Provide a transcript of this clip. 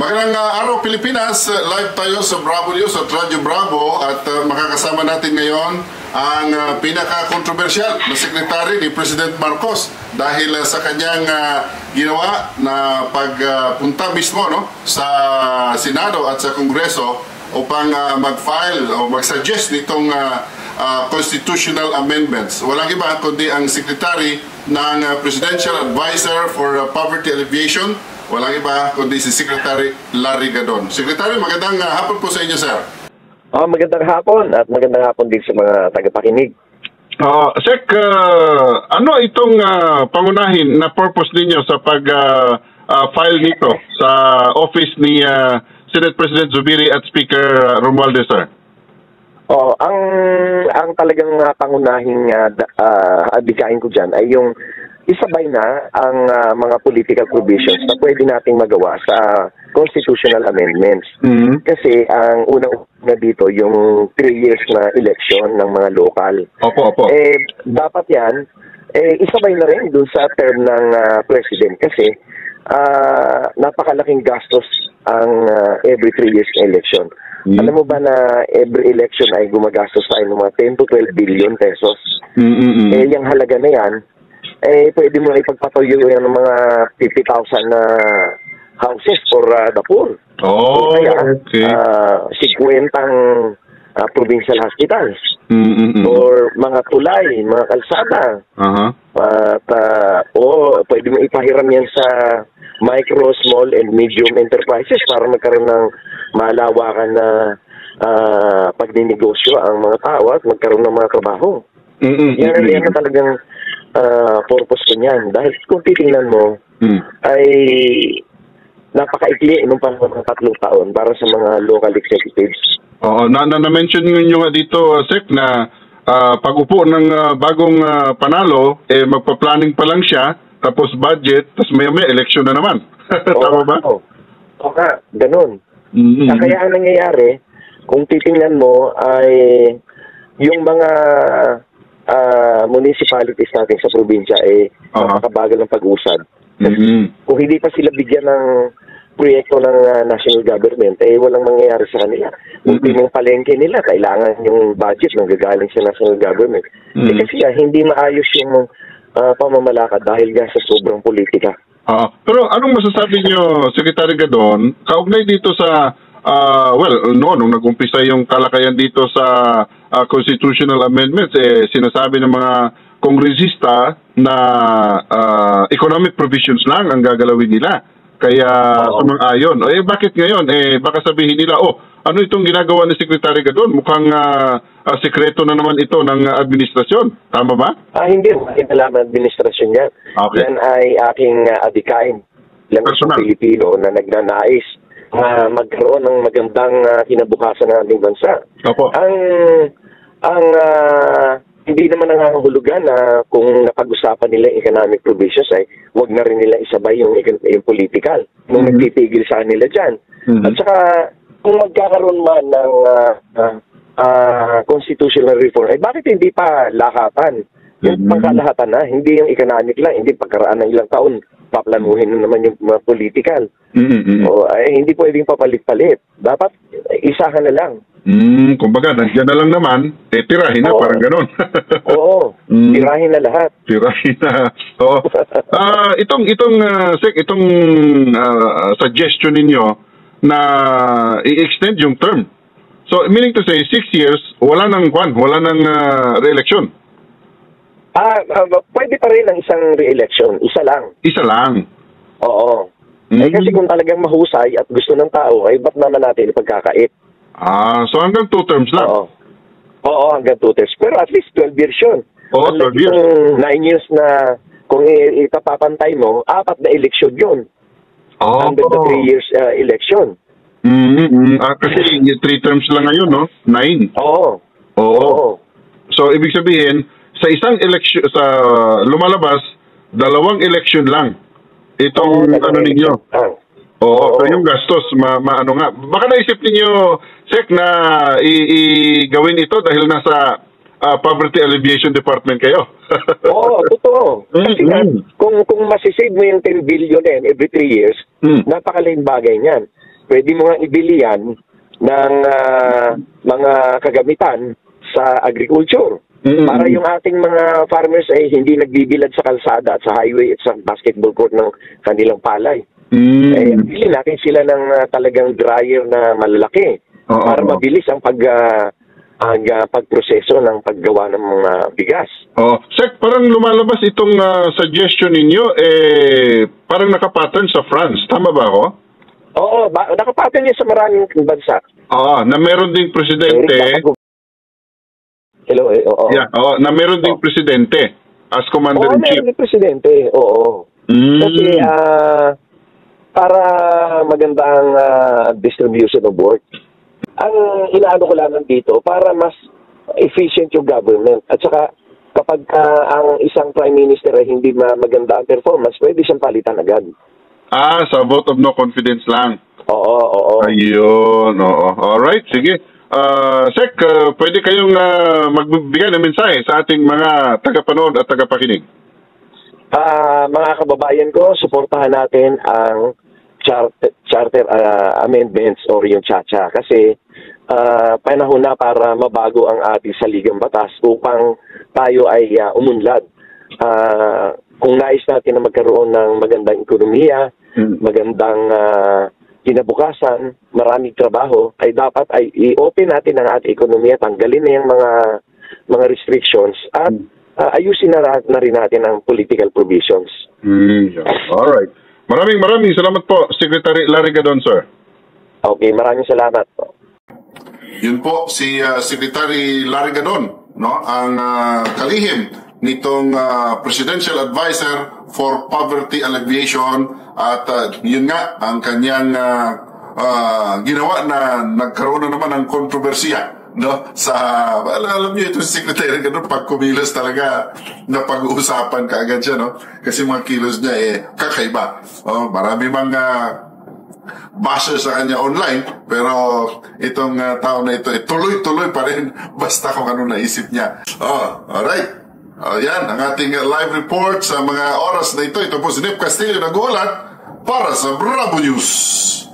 Magandang araw Pilipinas, live tayo sa Bravo News at Radyo Bravo at makakasama natin ngayon ang pinaka-kontrobersyal na sekretary ni President Marcos dahil sa kanyang ginawa na pagpunta mismo sa Senado at sa Kongreso upang mag-file o mag-suggest nitong constitutional amendments. Walang iba kundi ang Secretary ng Presidential Advisor for Poverty Alleviation. Walang iba kundi si Secretary Larry Gadon. Secretary, magandang hapon po sa inyo, sir. Magandang hapon at magandang hapon din sa mga tagapakinig. Sek, ano itong pangunahin na purpose ninyo sa pag-file nito sa office ni Senate President Zubiri at Speaker Romualdez, sir? Ang talagang pangunahing adikain ko dyan ay yung isabay na ang mga political provisions na pwede nating magawa sa constitutional amendments. Kasi ang unang-una dito, yung 3 years na election ng mga local. Opo. Dapat yan, isabay na rin dun sa term ng president kasi napakalaking gastos ang every 3 years na election. Alam mo ba na every election ay gumagastos tayo ng mga 10 to 12 billion pesos? Yung halaga na yan, pwede mo na ipagpatuloy yan ng mga 50,000 na houses for the poor. Okay. 50 provincial hospitals. Or mga tulay, mga kalsada. At pwede mo ipahiram yan sa micro, small, and medium enterprises para magkaroon ng malawakan na pagninegosyo ang mga tao at magkaroon ng mga trabaho. Yan na talagang purpose ko niyan. Dahil kung titingnan mo, ay napakaikli nung panahon ng 3 taon para sa mga local executives. Na-mention nyo nga dito, Sek, na pag-upo ng bagong panalo, magpa-planning pa lang siya, tapos budget, tapos may election na naman. Tama ba? Oo nga, ganun. Kaya ang nangyayari, kung titingnan mo, ay yung mga municipalities natin sa probinsya ay nakakabagal ng pag-usad. Kung hindi pa sila bigyan ng proyekto ng national government, walang mangyayari sa kanila. Kung yung palengke nila, kailangan yung budget nang gagaling sa national government. Kasi hindi maayos yung pamamalakad dahil nga sa sobrang politika. Pero anong masasabi niyo, Secretary Gadon, kaugnay dito sa nung nag-umpisa yung kalakayan dito sa constitutional amendments, sinasabi ng mga kongresista na economic provisions lang ang gagalawin nila. Kaya sumang-ayon. Bakit ngayon? Baka sabihin nila, ano itong ginagawa ni Secretary Gadon? Mukhang sekreto na naman ito ng administrasyon. Tama ba? Hindi. Hindi alam ang administrasyon yan. Okay. Yan ay aking adikain lang sa Pilipino na nagnanais magkaroon ng magandang kinabukasan ng ating bansa. Opo. Hindi naman nangangahulugan na kung napag-usapan nila yung economic provisions ay huwag na rin nila isabay yung political nung nagtitigil sa kanila dyan. At saka kung magkakaroon man ng constitutional reform, bakit hindi pa lahatan? Yung pagkalahatan na, hindi yung economic lang, hindi pagkaraan ng ilang taon, paplanuhin na naman yung mga political. Hindi pwedeng papalit-palit. Dapat isahan na lang. Kumbaga, nandiyan na lang naman, tirahin na, parang gano'n. Tirahin na lahat. Tirahin na. Itong suggestion ninyo na i-extend yung term. So, meaning to say, 6 years, wala nang re-election. Pwede pa rin ang isang re-election. Isa lang. Isa lang? Oo. Kasi kung talagang mahusay at gusto ng tao, ba't naman natin ipagkakait? So hanggang 2 terms lang? Oo, hanggang 2 terms. Pero at least 12 years yun. 12 years. 9 years na kung itapapantay mo, 4 na eleksyon yun. Under the 3 years election. Kasi 3 terms lang ngayon, no? 9. Oo. So ibig sabihin, sa isang election, sa lumalabas, 2 election lang. Itong ninyo. So yung gastos, maano nga. Baka naisip ninyo, Sek, na gawin ito dahil nasa Poverty Alleviation Department kayo. Totoo. Kasi kung masisave mo yung 10 billion every 3 years, napakalaking bagay niyan. pwede mo nga ibili yan ng mga kagamitan sa agriculture. Para yung ating mga farmers ay hindi nagbibilad sa kalsada at sa highway at sa basketball court ng kanilang palay. Bili natin sila ng talagang dryer na malalaki para mabilis ang pagproseso ng paggawa ng mga bigas. Sec, parang lumalabas itong suggestion ninyo, parang nakapattern sa France. Tama ba ako? Oo, nakapattern niya sa maraming bansa. Na meron ding presidente. Hello, oo. Yeah, na meron ding presidente as commander-in-chief. Meron ding presidente, oo. Kasi para maganda ang distribution of work. Ang inaano ko lang dito, para mas efficient yung government. At saka, kapag ang isang prime minister ay hindi maganda ang performance, pwede siyang palitan agad. Sa vote of no confidence lang. Oo. Ayun, oo. Alright, sige. Sec, pwede kayong magbibigay ng mensahe sa ating mga tagapanood at tagapakinig. Mga kababayan ko, suportahan natin ang charter amendments or yung CHA kasi panahon na para mabago ang ating saligang batas upang tayo ay umunlad. Kung nais natin na magkaroon ng magandang ekonomiya, magandang kinabukasan, maraming trabaho, ay dapat ay i-open natin ang ating ekonomiya, tanggalin na yung mga restrictions at ayusin na rin natin ang political provisions. Alright. Maraming salamat po, Secretary Larry Gadon, sir. Okay, maraming salamat po. Yun po si Secretary Larry Gadon, no? Ang kalihim nitong Presidential Advisor for Poverty Alleviation at yun nga ang kanyang ginawa na nagkaroon na naman ng kontrobersiya, no? Sa alam niyo ito si Secretary Gadon, pag kumilos talaga na pag-uusapan kaagad siya, no? Kasi mga kilos niya kakaiba. Marami mga basher sa kanya online, pero itong tao na ito tuloy-tuloy pa rin basta kung ano naisip niya. Alright. Yan, ang ating live report sa mga oras na ito. Ito po si Nip Castillo nag-uulat para sa Bravo News.